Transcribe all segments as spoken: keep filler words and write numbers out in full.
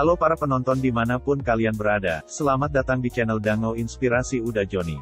Halo para penonton dimanapun kalian berada, selamat datang di channel Dango Inspirasi Uda Joni.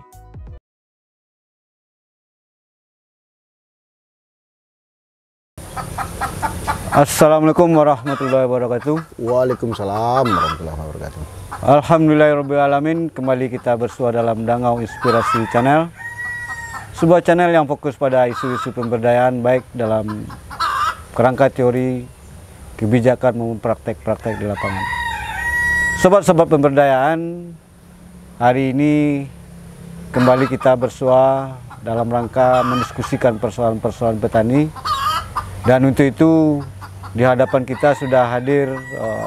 Assalamualaikum warahmatullahi wabarakatuh. Waalaikumsalam warahmatullahi wabarakatuh. Alhamdulillahirrahmanirrahim. Kembali kita bersua dalam Dango Inspirasi Channel, sebuah channel yang fokus pada isu-isu pemberdayaan baik dalam kerangka teori, kebijakan maupun praktek-praktek di lapangan. Sobat-sobat pemberdayaan, hari ini kembali kita bersua dalam rangka mendiskusikan persoalan-persoalan petani, dan untuk itu di hadapan kita sudah hadir uh,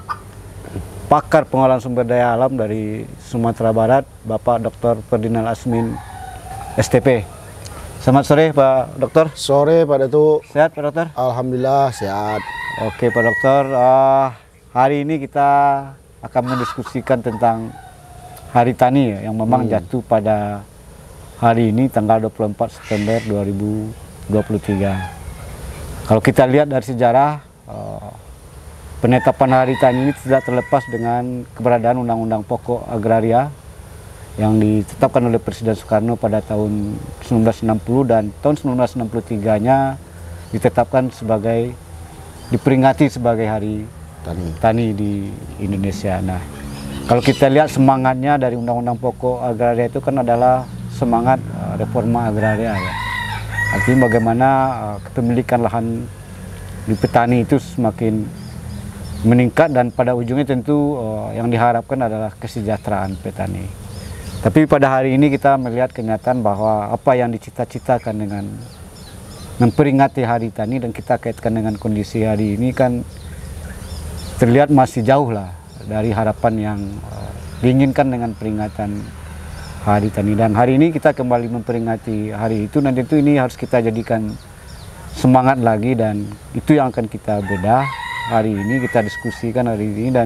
pakar pengolahan sumber daya alam dari Sumatera Barat, Bapak Doktor Ferdinand Asmin S T P. Selamat sore Pak Dokter. Sore Pak Datuk. Sehat Pak Dokter? Alhamdulillah sehat. Oke Pak Dokter, uh, hari ini kita akan mendiskusikan tentang Hari Tani ya, yang memang hmm. jatuh pada hari ini tanggal dua puluh empat September dua ribu dua puluh tiga. Kalau kita lihat dari sejarah, uh, penetapan Hari Tani ini tidak terlepas dengan keberadaan Undang-Undang Pokok Agraria yang ditetapkan oleh Presiden Soekarno pada tahun seribu sembilan ratus enam puluh, dan tahun seribu sembilan ratus enam puluh tiga-nya ditetapkan sebagai diperingati sebagai Hari Tani. Tani di Indonesia. Nah, kalau kita lihat semangatnya dari Undang-Undang Pokok Agraria itu kan adalah semangat uh, reforma agraria ya. Artinya bagaimana uh, kepemilikan lahan di petani itu semakin meningkat, dan pada ujungnya tentu uh, yang diharapkan adalah kesejahteraan petani. Tapi pada hari ini kita melihat kenyataan bahwa apa yang dicita-citakan dengan memperingati Hari Tani dan kita kaitkan dengan kondisi hari ini kan terlihat masih jauh lah dari harapan yang uh, diinginkan dengan peringatan Hari Tani. Dan hari ini kita kembali memperingati hari itu, dan tentu ini harus kita jadikan semangat lagi, dan itu yang akan kita bedah hari ini, kita diskusikan hari ini. Dan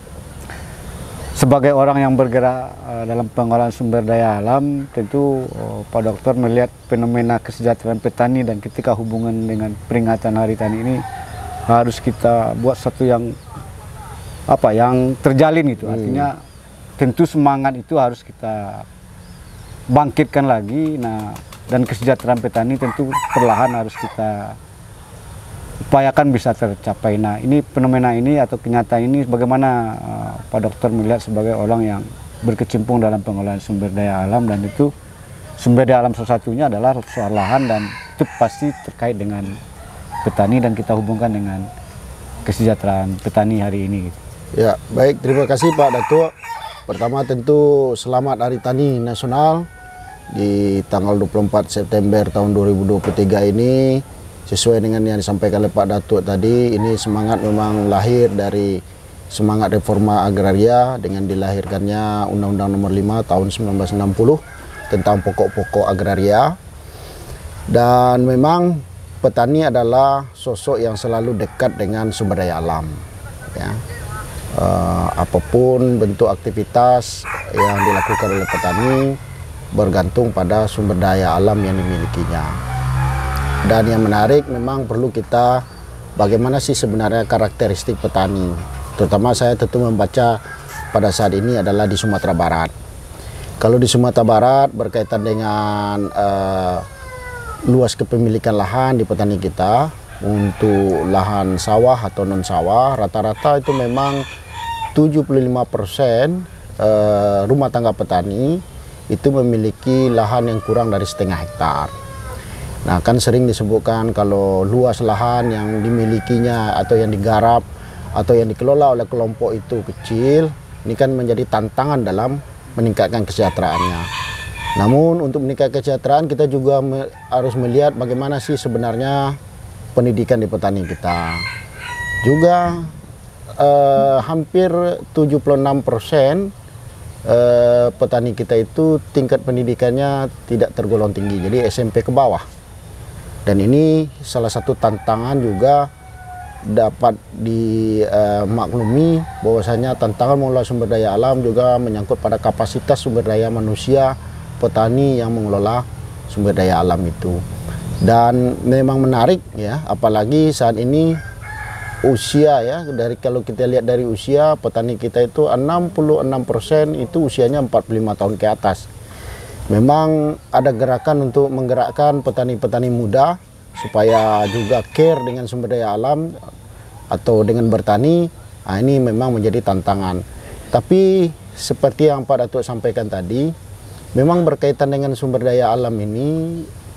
sebagai orang yang bergerak uh, dalam pengolahan sumber daya alam, tentu uh, Pak Dokter melihat fenomena kesejahteraan petani, dan ketika hubungan dengan peringatan Hari Tani ini harus kita buat satu yang apa yang terjalin itu. Artinya hmm. tentu semangat itu harus kita bangkitkan lagi. Nah, dan kesejahteraan petani tentu perlahan harus kita upayakan bisa tercapai. Nah, ini fenomena ini atau kenyataan ini bagaimana uh, Pak Dokter melihat sebagai orang yang berkecimpung dalam pengolahan sumber daya alam, dan itu sumber daya alam salah satunya adalah soal lahan, dan itu pasti terkait dengan petani, dan kita hubungkan dengan kesejahteraan petani hari ini. Ya, baik, terima kasih Pak Datuk. Pertama tentu selamat Hari Tani Nasional di tanggal dua puluh empat September tahun dua ribu dua puluh tiga ini. Sesuai dengan yang disampaikan oleh Pak Datuk tadi, ini semangat memang lahir dari semangat reforma agraria dengan dilahirkannya Undang-Undang Nomor lima tahun seribu sembilan ratus enam puluh tentang pokok-pokok agraria. Dan memang petani adalah sosok yang selalu dekat dengan sumber daya alam ya. Uh, apapun bentuk aktivitas yang dilakukan oleh petani bergantung pada sumber daya alam yang dimilikinya. Dan yang menarik memang perlu kita bagaimana sih sebenarnya karakteristik petani. Terutama saya tentu membaca pada saat ini adalah di Sumatera Barat. Kalau di Sumatera Barat berkaitan dengan uh, luas kepemilikan lahan di petani kita, untuk lahan sawah atau non sawah rata-rata itu memang tujuh puluh lima persen uh, rumah tangga petani itu memiliki lahan yang kurang dari setengah hektar. Nah, kan sering disebutkan kalau luas lahan yang dimilikinya atau yang digarap atau yang dikelola oleh kelompok itu kecil, ini kan menjadi tantangan dalam meningkatkan kesejahteraannya. Namun untuk meningkatkan kesejahteraan kita juga me harus melihat bagaimana sih sebenarnya pendidikan di petani kita. Juga eh, hampir tujuh puluh enam persen eh, petani kita itu tingkat pendidikannya tidak tergolong tinggi, jadi S M P ke bawah. Dan ini salah satu tantangan juga dapat dimaklumi uh, bahwasanya tantangan mengelola sumber daya alam juga menyangkut pada kapasitas sumber daya manusia petani yang mengelola sumber daya alam itu. Dan memang menarik ya, apalagi saat ini usia ya, dari kalau kita lihat dari usia petani kita itu enam puluh enam persen itu usianya empat puluh lima tahun ke atas. Memang ada gerakan untuk menggerakkan petani-petani muda supaya juga care dengan sumber daya alam atau dengan bertani. Nah, ini memang menjadi tantangan. Tapi seperti yang Pak Datuk sampaikan tadi, memang berkaitan dengan sumber daya alam ini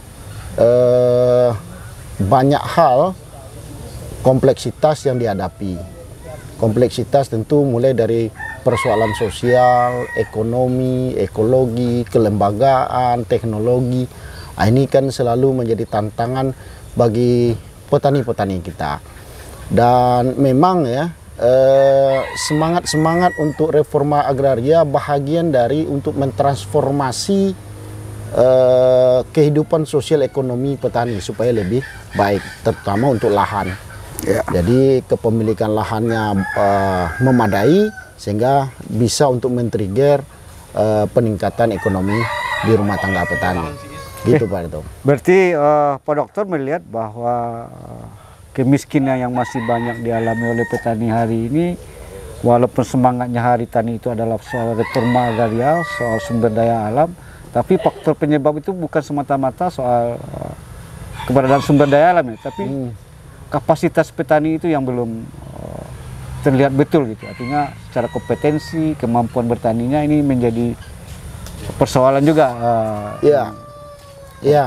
eh, banyak hal kompleksitas yang dihadapi. Kompleksitas tentu mulai dari persoalan sosial, ekonomi, ekologi, kelembagaan, teknologi. Nah, ini kan selalu menjadi tantangan bagi petani-petani kita. Dan memang ya semangat-semangat eh, untuk reforma agraria bahagian dari untuk mentransformasi Uh, kehidupan sosial ekonomi petani supaya lebih baik, terutama untuk lahan. Ya. Jadi kepemilikan lahannya uh, memadai sehingga bisa untuk men-trigger uh, peningkatan ekonomi di rumah tangga petani. Gitu Pak Datuk. Berarti uh, Pak Dokter melihat bahwa uh, kemiskinan yang masih banyak dialami oleh petani hari ini, walaupun semangatnya Hari Tani itu adalah soal reforma agraria, soal sumber daya alam, tapi faktor penyebab itu bukan semata-mata soal uh, keberadaan sumber daya alam ya, tapi hmm. kapasitas petani itu yang belum uh, terlihat betul gitu. Artinya secara kompetensi, kemampuan bertaninya ini menjadi persoalan juga. Uh, ya, ya.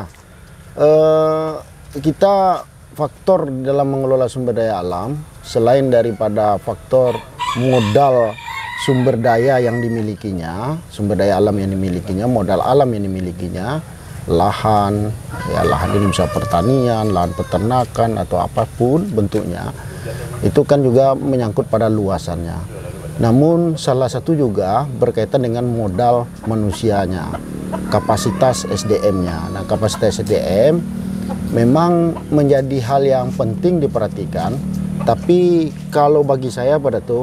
Uh, kita faktor dalam mengelola sumber daya alam selain daripada faktor modal sumber daya yang dimilikinya, sumber daya alam yang dimilikinya, modal alam yang dimilikinya, lahan, ya lahan ini bisa pertanian, lahan peternakan atau apapun bentuknya, itu kan juga menyangkut pada luasannya. Namun salah satu juga berkaitan dengan modal manusianya, kapasitas S D M-nya. Nah, kapasitas S D M memang menjadi hal yang penting diperhatikan, tapi kalau bagi saya pada tuh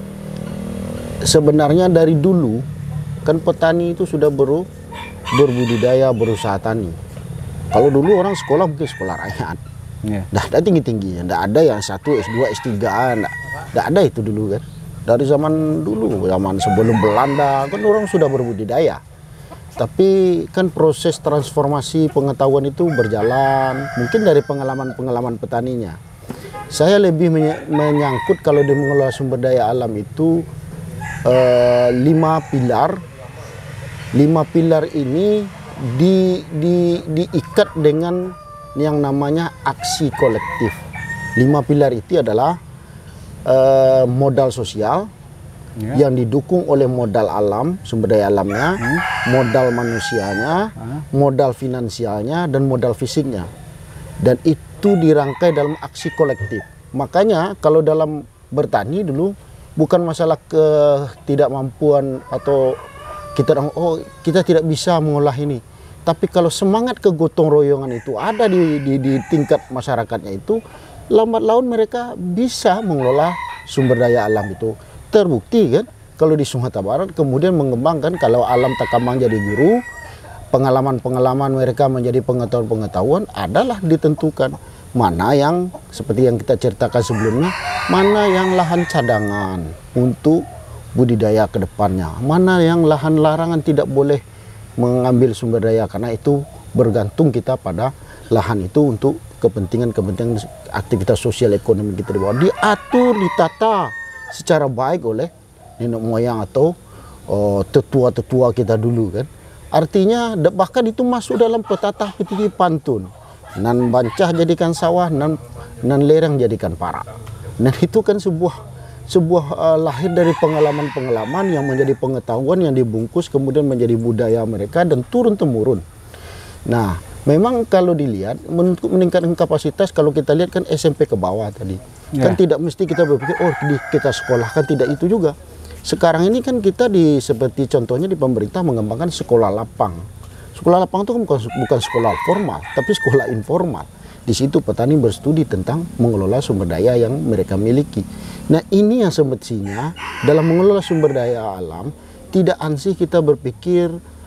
sebenarnya dari dulu kan petani itu sudah beru, berbudidaya, berusaha tani. Kalau dulu orang sekolah mungkin sekolah rakyat, yeah. Dah ada tinggi-tingginya, tidak ada yang satu S dua S tiga, tidak ada itu dulu kan. Dari zaman dulu, zaman sebelum Belanda kan orang sudah berbudidaya. Tapi kan proses transformasi pengetahuan itu berjalan, mungkin dari pengalaman-pengalaman petaninya. Saya lebih menyangkut kalau dia mengelola sumber daya alam itu Uh, lima pilar, lima pilar ini di, di, diikat dengan yang namanya aksi kolektif. Lima pilar itu adalah uh, modal sosial ya, yang didukung oleh modal alam, sumber daya alamnya, hmm. modal manusianya, hmm. modal finansialnya, dan modal fisiknya. Dan itu dirangkai dalam aksi kolektif. Makanya kalau dalam bertani dulu bukan masalah ketidakmampuan atau kita oh kita tidak bisa mengolah ini, tapi kalau semangat kegotong royongan itu ada di, di, di tingkat masyarakatnya itu, lambat laun mereka bisa mengelola sumber daya alam itu. Terbukti kan kalau di Sumatera Barat kemudian mengembangkan, kalau alam takamang jadi guru, pengalaman-pengalaman mereka menjadi pengetahuan-pengetahuan adalah ditentukan. Mana yang seperti yang kita ceritakan sebelumnya, mana yang lahan cadangan untuk budidaya ke depannya, mana yang lahan larangan tidak boleh mengambil sumber daya, karena itu bergantung kita pada lahan itu untuk kepentingan-kepentingan aktivitas sosial ekonomi kita di bawah. Diatur, ditata secara baik oleh nenek moyang atau oh, tetua-tetua kita dulu kan. Artinya bahkan itu masuk dalam petatah petiki pantun. Nan bancah jadikan sawah, nan, nan lereng jadikan parak. Dan itu kan sebuah sebuah uh, lahir dari pengalaman-pengalaman yang menjadi pengetahuan yang dibungkus kemudian menjadi budaya mereka dan turun temurun. Nah, memang kalau dilihat untuk meningkatkan kapasitas, kalau kita lihat kan S M P ke bawah tadi, yeah. Kan tidak mesti kita berpikir oh di, kita sekolahkan, tidak itu juga. Sekarang ini kan kita di seperti contohnya di pemerintah mengembangkan sekolah lapang. Sekolah lapang itu bukan, bukan sekolah formal, tapi sekolah informal. Di situ petani berstudi tentang mengelola sumber daya yang mereka miliki. Nah, ini yang semestinya dalam mengelola sumber daya alam tidak ansih kita berpikir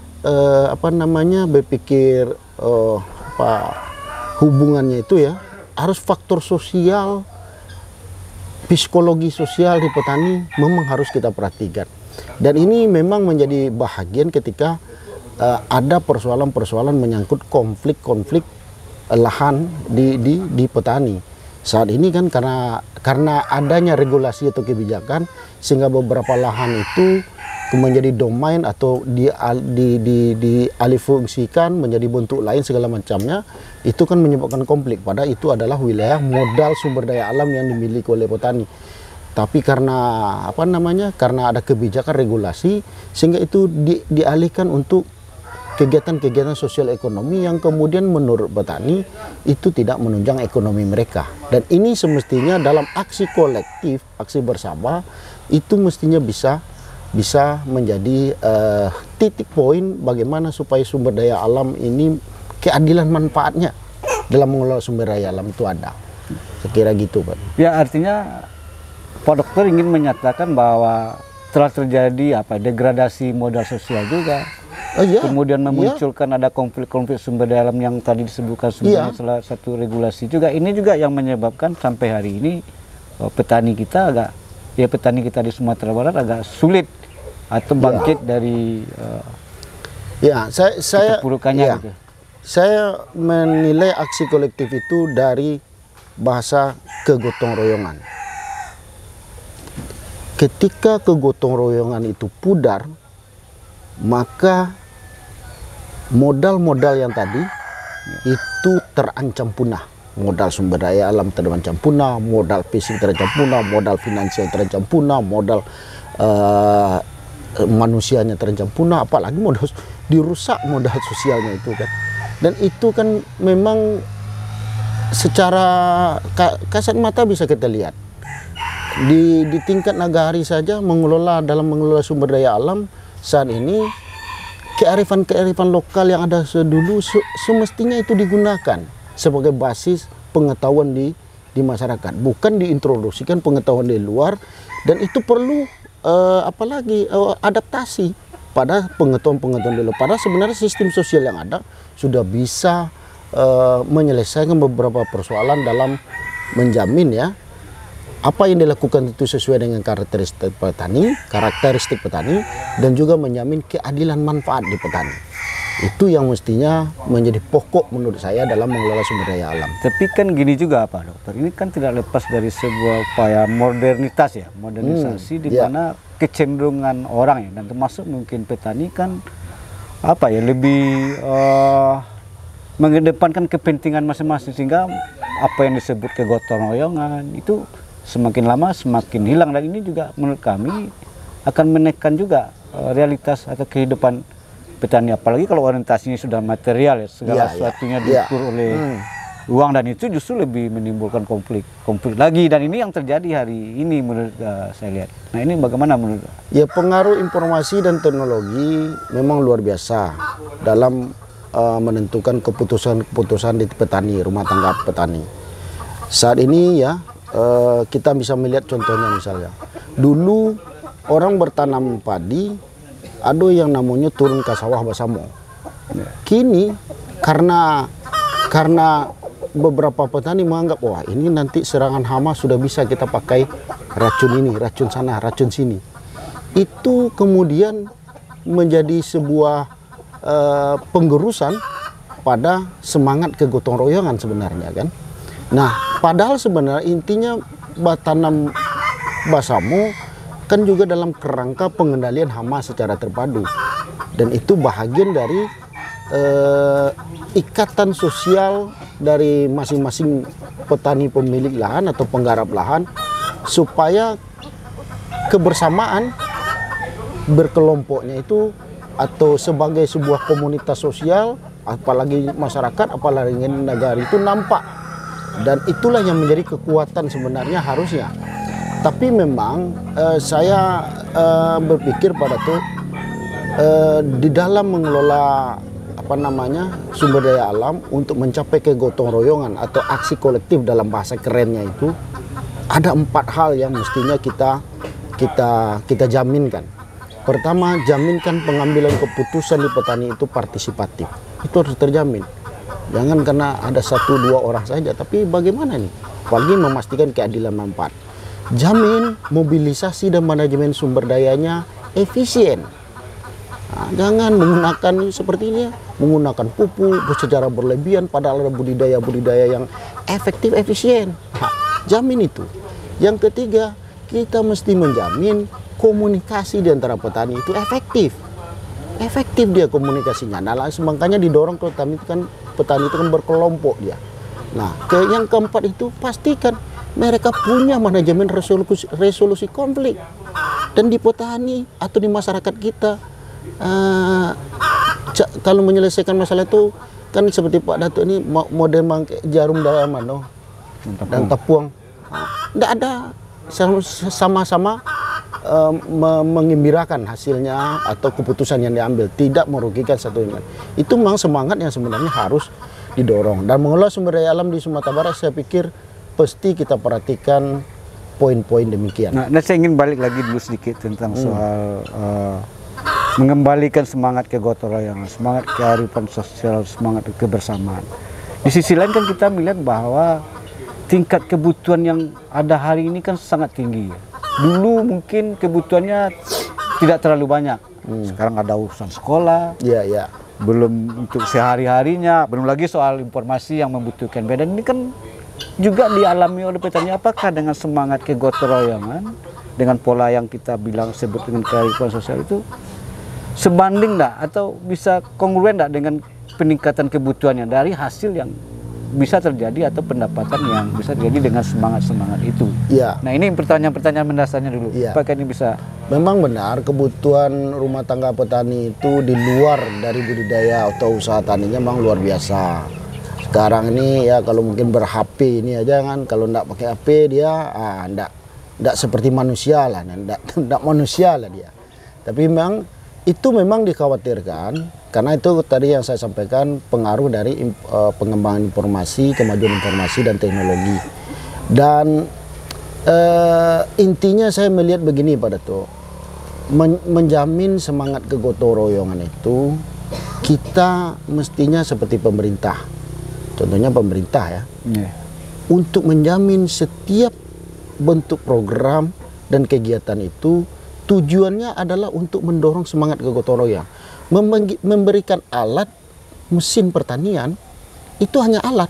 eh, apa namanya berpikir eh, apa hubungannya itu ya harus faktor sosial psikologi sosial di petani memang harus kita perhatikan. Dan ini memang menjadi bahagian ketika uh, ada persoalan-persoalan menyangkut konflik-konflik uh, lahan di, di, di petani. Saat ini kan karena karena adanya regulasi atau kebijakan sehingga beberapa lahan itu menjadi domain atau di, di, di, dialihfungsikan menjadi bentuk lain segala macamnya, itu kan menyebabkan konflik. Padahal itu adalah wilayah modal sumber daya alam yang dimiliki oleh petani. Tapi karena apa namanya? Karena ada kebijakan regulasi sehingga itu di, dialihkan untuk kegiatan-kegiatan sosial ekonomi yang kemudian menurut petani itu tidak menunjang ekonomi mereka. Dan ini semestinya dalam aksi kolektif, aksi bersama itu mestinya bisa bisa menjadi uh, titik poin bagaimana supaya sumber daya alam ini keadilan manfaatnya dalam mengelola sumber daya alam itu ada. Saya kira gitu, Pak. Ya, artinya Pak Dokter ingin menyatakan bahwa telah terjadi apa degradasi modal sosial juga. Oh, iya. Kemudian memunculkan iya. ada konflik-konflik sumber daya alam yang tadi disebutkan sebagai iya. salah satu regulasi juga. Ini juga yang menyebabkan sampai hari ini oh, petani kita agak ya petani kita di Sumatera Barat agak sulit atau bangkit ya. dari uh, ya saya saya ya, gitu. Saya menilai aksi kolektif itu dari bahasa kegotong royongan. Ketika kegotong royongan itu pudar, maka modal-modal yang tadi itu terancam punah. Modal sumber daya alam terancam punah, modal fisik terancam punah, modal finansial terancam punah, modal uh, manusianya terancam punah, apalagi modal dirusak modal sosialnya itu kan. Dan itu kan memang secara kasat mata bisa kita lihat di di tingkat nagari saja mengelola dalam mengelola sumber daya alam saat ini kearifan-kearifan lokal yang ada sedulu semestinya itu digunakan sebagai basis pengetahuan di di masyarakat, bukan diintroduksikan pengetahuan dari luar. Dan itu perlu Uh, apalagi uh, adaptasi pada pengetahuan-pengetahuan dulu. Padahal sebenarnya sistem sosial yang ada sudah bisa uh, menyelesaikan beberapa persoalan dalam menjamin ya apa yang dilakukan itu sesuai dengan karakteristik petani, karakteristik petani dan juga menjamin keadilan manfaat di petani. Itu yang mestinya menjadi pokok menurut saya dalam mengelola sumber daya alam. Tapi kan gini juga Pak Dokter, ini kan tidak lepas dari sebuah upaya modernitas ya, modernisasi hmm, di mana ya. kecenderungan orang ya, dan termasuk mungkin petani kan apa ya lebih uh, mengedepankan kepentingan masing-masing, sehingga apa yang disebut kegotong royongan itu semakin lama semakin hilang. Dan ini juga menurut kami akan menekan juga uh, realitas atau kehidupan petani, apalagi kalau orientasinya sudah material ya, segala ya, sesuatunya ya, diukur ya. oleh hmm. uang, dan itu justru lebih menimbulkan konflik konflik lagi. Dan ini yang terjadi hari ini menurut uh, saya lihat. Nah, ini bagaimana menurut? Ya, pengaruh informasi dan teknologi memang luar biasa dalam uh, menentukan keputusan-keputusan di petani, rumah tangga petani. Saat ini ya uh, kita bisa melihat contohnya, misalnya dulu orang bertanam padi, ada yang namanya turun ke sawah bersama. Kini karena karena beberapa petani menganggap wah ini nanti serangan hama sudah bisa kita pakai racun ini, racun sana, racun sini. Itu kemudian menjadi sebuah uh, penggerusan pada semangat kegotong royongan sebenarnya kan. Nah, padahal sebenarnya intinya tanam basamo kan juga dalam kerangka pengendalian hama secara terpadu, dan itu bahagian dari eh, ikatan sosial dari masing-masing petani pemilik lahan atau penggarap lahan, supaya kebersamaan berkelompoknya itu atau sebagai sebuah komunitas sosial, apalagi masyarakat, apalagi negara itu nampak. Dan itulah yang menjadi kekuatan sebenarnya harusnya. Tapi memang eh, saya eh, berpikir pada tuh eh, di dalam mengelola apa namanya sumber daya alam untuk mencapai kegotong royongan atau aksi kolektif dalam bahasa kerennya itu, ada empat hal yang mestinya kita kita kita jaminkan. Pertama, jaminkan pengambilan keputusan di petani itu partisipatif. Itu harus terjamin. Jangan karena ada satu dua orang saja, tapi bagaimana nih? Apalagi memastikan keadilan manfaat. jamin mobilisasi dan manajemen sumber dayanya efisien. Nah, jangan menggunakan seperti ini, menggunakan pupuk secara berlebihan padahal ada budidaya-budidaya yang efektif, efisien. Nah, jamin itu. Yang ketiga, kita mesti menjamin komunikasi di antara petani itu efektif. Efektif dia komunikasinya. Nah, makanya didorong ke petani itu kan petani itu kan berkelompok dia. Nah, ke yang keempat itu pastikan mereka punya manajemen resolusi, resolusi konflik. Dan di petani atau di masyarakat kita uh, kalau menyelesaikan masalah itu kan seperti Pak Datuk ini model mangke jarum dalam mano dan tepuang. Tidak ada, sama-sama uh, mengembirakan hasilnya atau keputusan yang diambil, tidak merugikan satu yang lain. Itu memang semangat yang sebenarnya harus didorong. Dan mengelola sumber daya alam di Sumatera Barat, saya pikir pasti kita perhatikan poin-poin demikian. Nah, saya ingin balik lagi dulu sedikit tentang hmm. soal uh, mengembalikan semangat kegotong royongan, semangat kearifan sosial, semangat kebersamaan. Di sisi lain kan kita melihat bahwa tingkat kebutuhan yang ada hari ini kan sangat tinggi. Dulu mungkin kebutuhannya tidak terlalu banyak. Hmm. Sekarang ada urusan sekolah. Iya, iya. Belum untuk sehari-harinya, belum lagi soal informasi yang membutuhkan. Dan ini kan juga dialami oleh petani. Apakah dengan semangat kegotong royongan, dengan pola yang kita bilang sebut dengan kearifan sosial itu sebanding enggak atau bisa kongruen enggak dengan peningkatan kebutuhannya dari hasil yang bisa terjadi atau pendapatan yang bisa terjadi dengan semangat-semangat itu? Iya. Nah, ini pertanyaan-pertanyaan mendasarnya dulu. Ya. Apakah ini bisa? Memang benar kebutuhan rumah tangga petani itu di luar dari budidaya atau usaha taninya memang luar biasa. Sekarang ini ya kalau mungkin ber-H P ini aja kan, kalau enggak pakai H P dia ah enggak enggak seperti manusia lah, enggak enggak manusia lah dia. Tapi memang itu memang dikhawatirkan karena itu tadi yang saya sampaikan pengaruh dari uh, pengembangan informasi, kemajuan informasi dan teknologi. Dan uh, intinya saya melihat begini Pak Datuk, Men menjamin semangat kegotong royongan itu kita mestinya seperti pemerintah, contohnya pemerintah ya, yeah. untuk menjamin setiap bentuk program dan kegiatan itu tujuannya adalah untuk mendorong semangat kegotong royong. Memberikan alat mesin pertanian itu hanya alat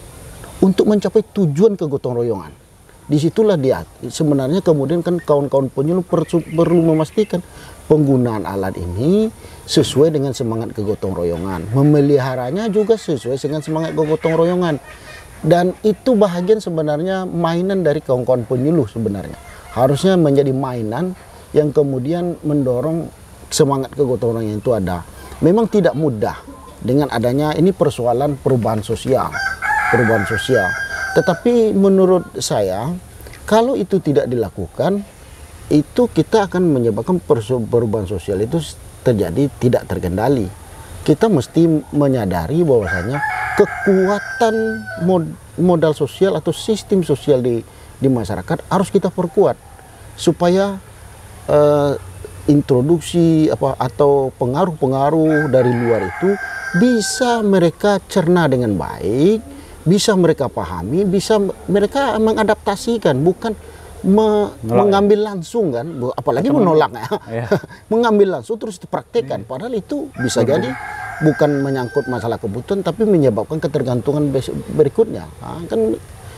untuk mencapai tujuan kegotong royongan. Disitulah dia sebenarnya kemudian kan kawan-kawan penyuluh perlu, perlu memastikan penggunaan alat ini sesuai dengan semangat kegotong royongan, memeliharanya juga sesuai dengan semangat kegotong royongan. Dan itu bahagian sebenarnya mainan dari kawan-kawan penyuluh sebenarnya. Harusnya menjadi mainan yang kemudian mendorong semangat kegotong royongan itu ada. Memang tidak mudah dengan adanya ini persoalan perubahan sosial, perubahan sosial. Tetapi menurut saya kalau itu tidak dilakukan, itu kita akan menyebabkan perubahan sosial itu terjadi tidak terkendali. Kita mesti menyadari bahwasanya kekuatan mod, modal sosial atau sistem sosial di di masyarakat harus kita perkuat supaya Uh, introduksi apa atau pengaruh-pengaruh dari luar itu bisa mereka cerna dengan baik, bisa mereka pahami, bisa mereka mengadaptasikan, bukan me mengambil langsung kan, apalagi atau menolak ya. Mengambil langsung terus dipraktekkan, padahal itu bisa jadi bukan menyangkut masalah kebutuhan tapi menyebabkan ketergantungan berikutnya. Nah, kan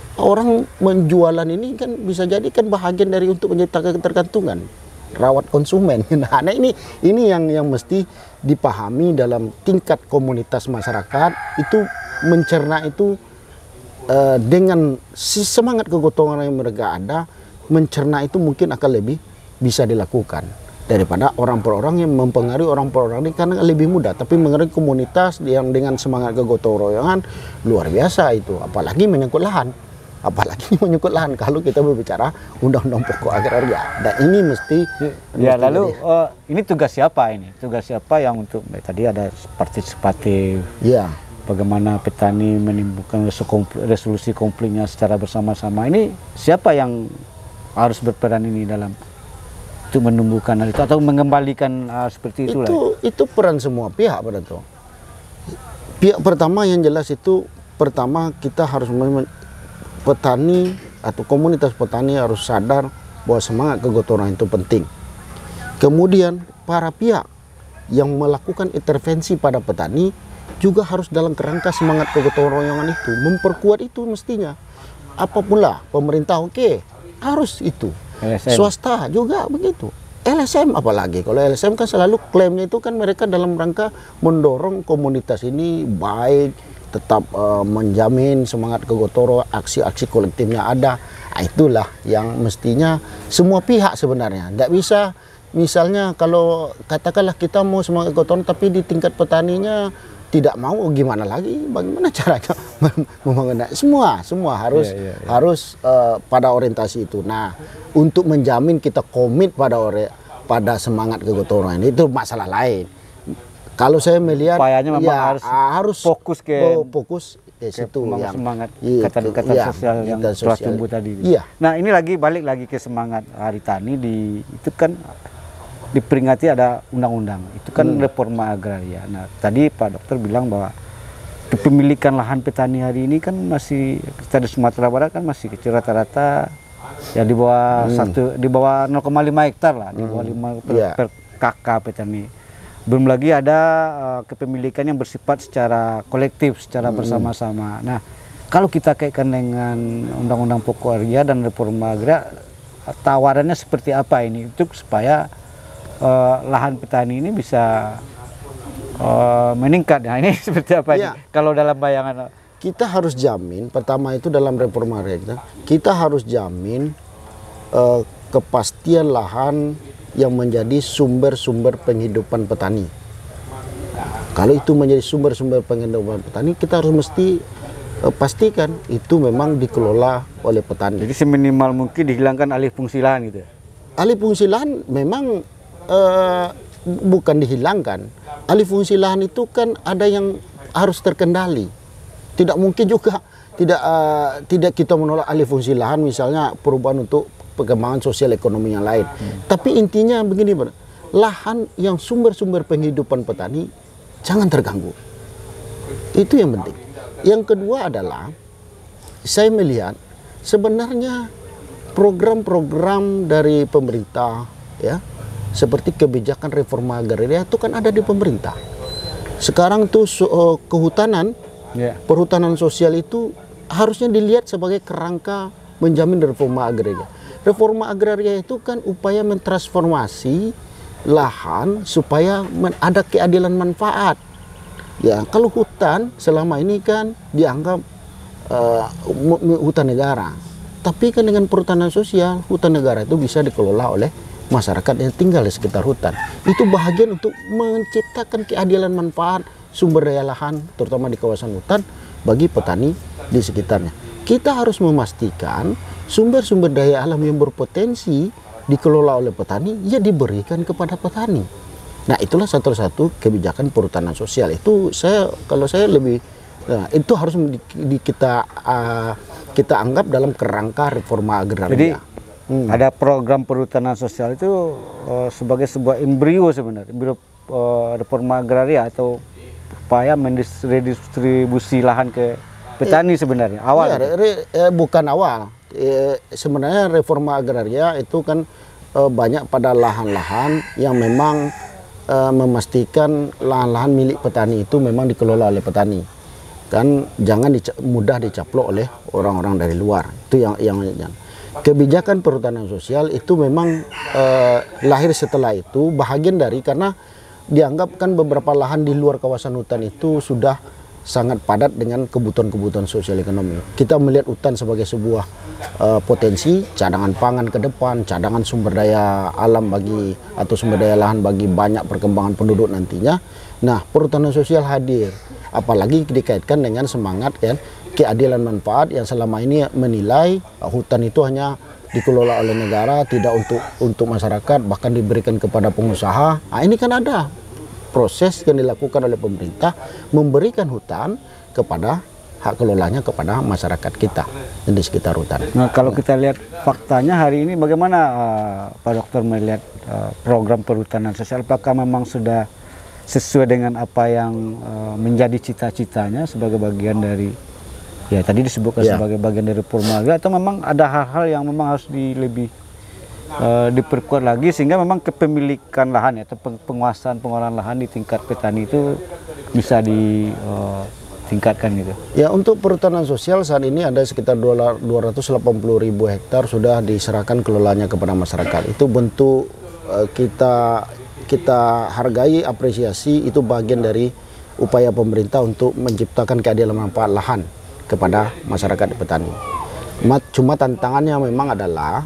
orang menjualan ini kan bisa jadi kan bahagian dari untuk menciptakan ketergantungan, rawat konsumen. Nah, ini ini yang yang mesti dipahami dalam tingkat komunitas masyarakat itu mencerna itu uh, dengan si semangat kegotongan yang mereka ada, mencerna itu mungkin akan lebih bisa dilakukan daripada orang per orang yang mempengaruhi orang per orang ini karena lebih mudah. Tapi mengenai komunitas yang dengan semangat kegotong royongan luar biasa itu, apalagi menyangkut lahan. Apalagi menyangkut lahan kalau kita berbicara undang-undang pokok agraria. Dan ini mesti ya mesti lalu uh, ini tugas siapa ini? Tugas siapa yang untuk eh, tadi ada partisipatif. Ya. Bagaimana petani menimbulkan resolusi konfliknya secara bersama-sama. Ini siapa yang harus berperan ini dalam untuk menumbuhkan hal itu atau mengembalikan uh, seperti itulah? Itu itu peran semua pihak pada itu. Pihak pertama yang jelas itu pertama kita harus petani atau komunitas petani harus sadar bahwa semangat kegotong royongan itu penting. Kemudian para pihak yang melakukan intervensi pada petani juga harus dalam kerangka semangat kegotong royongan itu, memperkuat itu mestinya. Apapun lah, pemerintah oke, okay, harus itu. L S M. Swasta juga begitu. L S M apalagi, kalau L S M kan selalu klaimnya itu kan mereka dalam rangka mendorong komunitas ini baik, tetap uh, menjamin semangat kegotong royongan, aksi-aksi kolektifnya ada. Nah, itulah yang mestinya semua pihak sebenarnya. Tidak bisa misalnya kalau katakanlah kita mau semangat kegotong royongan tapi di tingkat petaninya tidak mau, gimana lagi? Bagaimana caranya membangun? Semua, semua harus yeah, yeah, yeah. harus uh, pada orientasi itu. Nah, untuk menjamin kita komit pada ore, pada semangat kegotong royongan itu masalah lain. Kalau saya melihat, upayanya memang ya, harus, harus fokus ke fokus ke situ yang semangat iya, ikatan-ikatan iya, sosial yang telah tumbuh tadi. Iya. Nah, ini lagi balik lagi ke semangat Hari Tani di itu kan diperingati ada undang-undang itu kan hmm. reforma agraria. Nah, tadi Pak Dokter bilang bahwa kepemilikan lahan petani hari ini kan masih kita di Sumatera Barat kan masih kecil, rata-rata ya di bawah hmm. satu di bawah nol koma lima hektar lah, di bawah lima per, yeah. per kakak petani. Belum lagi ada uh, kepemilikan yang bersifat secara kolektif, secara hmm. bersama-sama. Nah, kalau kita kaitkan dengan undang-undang pokok agraria dan reforma agraria, tawarannya seperti apa ini untuk supaya Uh, lahan petani ini bisa uh, meningkat. Nah, ini seperti apa ya. Ini? Kalau dalam bayangan kita harus jamin, pertama itu dalam reforma agraria kita harus jamin uh, kepastian lahan yang menjadi sumber-sumber penghidupan petani. Kalau itu menjadi sumber-sumber penghidupan petani, kita harus mesti uh, pastikan itu memang dikelola oleh petani. Jadi seminimal mungkin dihilangkan alih fungsi lahan gitu. Alih fungsi lahan memang Uh, bukan dihilangkan. Alih fungsi lahan itu kan ada yang harus terkendali. Tidak mungkin juga tidak uh, tidak kita menolak alih fungsi lahan, misalnya perubahan untuk perkembangan sosial ekonomi yang lain. Hmm. Tapi intinya begini, lahan yang sumber-sumber penghidupan petani jangan terganggu. Itu yang penting. Yang kedua adalah saya melihat sebenarnya program-program dari pemerintah, ya, seperti kebijakan reforma agraria itu kan ada di pemerintah. Sekarang tuh uh, kehutanan, yeah. perhutanan sosial itu harusnya dilihat sebagai kerangka menjamin reforma agraria. Reforma agraria itu kan upaya mentransformasi lahan supaya ada keadilan manfaat. Ya, kalau hutan selama ini kan dianggap uh, hutan negara. Tapi kan dengan perhutanan sosial, hutan negara itu bisa dikelola oleh masyarakat yang tinggal di sekitar hutan. Itu bahagian untuk menciptakan keadilan manfaat sumber daya lahan, terutama di kawasan hutan, bagi petani di sekitarnya. Kita harus memastikan sumber-sumber daya alam yang berpotensi dikelola oleh petani, ya diberikan kepada petani. Nah, itulah satu-satu kebijakan perhutanan sosial. Itu saya, kalau saya lebih, nah, itu harus di, di kita uh, kita anggap dalam kerangka reforma agraria. Jadi, Hmm. ada program perhutanan sosial itu uh, sebagai sebuah embrio sebenarnya, embrio uh, reforma agraria atau upaya mendistribusi lahan ke petani eh, sebenarnya awal. Iya, re, re, eh, bukan awal. Eh, sebenarnya reforma agraria itu kan eh, banyak pada lahan-lahan yang memang eh, memastikan lahan-lahan milik petani itu memang dikelola oleh petani. Kan jangan dica mudah dicaplok oleh orang-orang dari luar. Itu yang yang, yang. Kebijakan perhutanan sosial itu memang eh, lahir setelah itu, bahagian dari karena dianggap kan beberapa lahan di luar kawasan hutan itu sudah sangat padat dengan kebutuhan-kebutuhan sosial ekonomi. Kita melihat hutan sebagai sebuah uh, potensi cadangan pangan ke depan, cadangan sumber daya alam bagi atau sumber daya lahan bagi banyak perkembangan penduduk nantinya. Nah, perhutanan sosial hadir, apalagi dikaitkan dengan semangat kan keadilan manfaat yang selama ini menilai uh, hutan itu hanya dikelola oleh negara, tidak untuk untuk masyarakat, bahkan diberikan kepada pengusaha. Nah, ini kan ada proses yang dilakukan oleh pemerintah memberikan hutan kepada hak kelolanya kepada masyarakat kita yang di sekitar hutan. Nah, kalau kita lihat faktanya hari ini bagaimana uh, Pak Dokter melihat uh, program perhutanan sosial, apakah memang sudah sesuai dengan apa yang uh, menjadi cita-citanya sebagai bagian dari ya tadi disebutkan Ya. sebagai bagian dari reforma agraria, atau memang ada hal-hal yang memang harus di, lebih uh, diperkuat lagi sehingga memang kepemilikan lahan ya, atau penguasaan pengelolaan lahan di tingkat petani itu bisa ditingkatkan gitu. Ya, untuk perhutanan sosial saat ini ada sekitar dua ratus delapan puluh ribu hektar sudah diserahkan kelolanya kepada masyarakat. Itu bentuk uh, kita kita hargai, apresiasi, itu bagian dari upaya pemerintah untuk menciptakan keadilan manfaat lahan kepada masyarakat petani. Cuma tantangannya memang adalah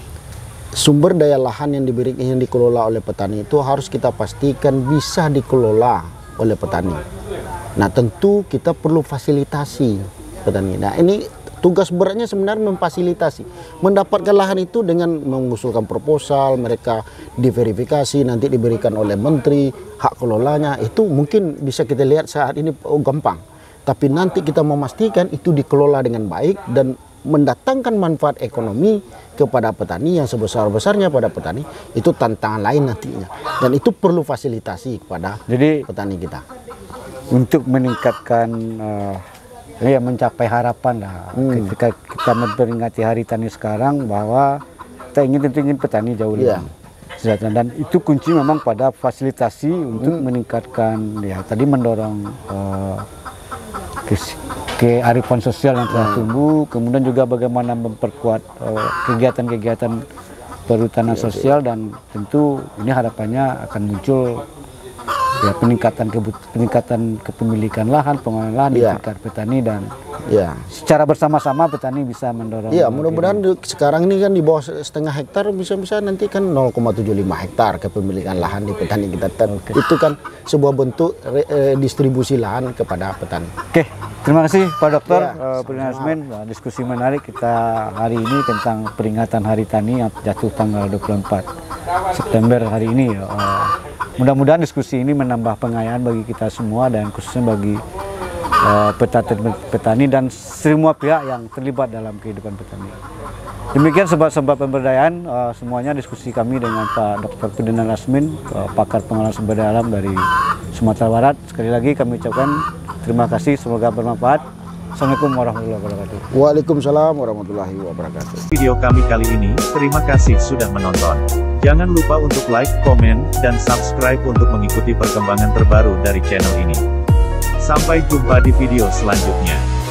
sumber daya lahan yang diberi yang dikelola oleh petani itu harus kita pastikan bisa dikelola oleh petani. Nah, tentu kita perlu fasilitasi petani. Nah, ini tugas beratnya sebenarnya memfasilitasi, mendapatkan lahan itu dengan mengusulkan proposal, mereka diverifikasi, nanti diberikan oleh menteri hak kelolanya. Itu mungkin bisa kita lihat saat ini oh, gampang. Tapi nanti kita memastikan itu dikelola dengan baik dan mendatangkan manfaat ekonomi kepada petani yang sebesar-besarnya pada petani, itu tantangan lain nantinya. Dan itu perlu fasilitasi kepada Jadi petani kita. untuk meningkatkan uh, ya mencapai harapan lah Hmm. ketika kita memperingati Hari Tani sekarang, bahwa kita ingin tentu ingin petani jauh lebih Iya. sejahtera, dan itu kunci memang pada fasilitasi untuk meningkatkan ya tadi mendorong uh, ke- kearifan sosial yang telah tumbuh, kemudian juga bagaimana memperkuat uh, kegiatan-kegiatan perhutanan sosial, dan tentu ini harapannya akan muncul ya peningkatan kebut peningkatan kepemilikan lahan, pengelolaan lahan di Iya. tingkat petani, dan Ya. secara bersama-sama petani bisa mendorong. Iya, mudah-mudahan di- sekarang ini kan di bawah setengah hektar bisa-bisa nanti kan nol koma tujuh lima hektar kepemilikan lahan di petani kita. Dan itu kan sebuah bentuk re- eh, distribusi lahan kepada petani. Oke, terima kasih Pak Dokter Ya, uh, Purina Asmin. Nah, diskusi menarik kita hari ini tentang peringatan Hari Tani yang jatuh tanggal dua puluh empat September hari ini. Uh, mudah-mudahan diskusi ini menambah pengayaan bagi kita semua, dan khususnya bagi uh, petani, petani dan semua pihak yang terlibat dalam kehidupan petani. Demikian sobat-sobat pemberdayaan, uh, semuanya diskusi kami dengan Pak Dokter Purina Asmin, uh, pakar pengelolaan sumber daya alam dari Sumatera Barat. Sekali lagi kami ucapkan terima kasih, semoga bermanfaat. Assalamualaikum warahmatullahi wabarakatuh. Waalaikumsalam warahmatullahi wabarakatuh. Video kami kali ini, terima kasih sudah menonton. Jangan lupa untuk like, komen, dan subscribe untuk mengikuti perkembangan terbaru dari channel ini. Sampai jumpa di video selanjutnya.